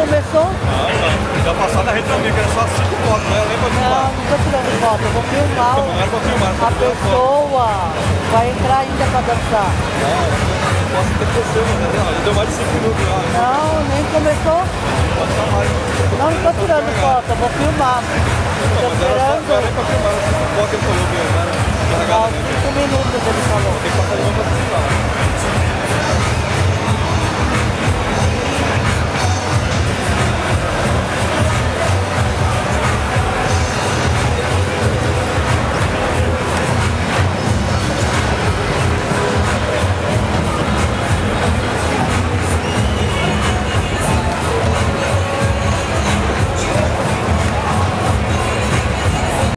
começou? Já passou na rede também, que era só 5 fotos, né? Lembra de Não, não tô tirando foto, eu vou filmar. Não era pra filmar, A pessoa vai entrar ainda pra dançar. Posso ter crescido, né? Já deu mais de 5 minutos já. Não, nem começou. Pode estar mais. Não, não tô tirando foto, eu vou filmar. Tô Mas era só esperando. pra filmar, 5 fotos ele falou que era Há carregada. 5 minutos ele falou. Tem que passar de novo pra filmar.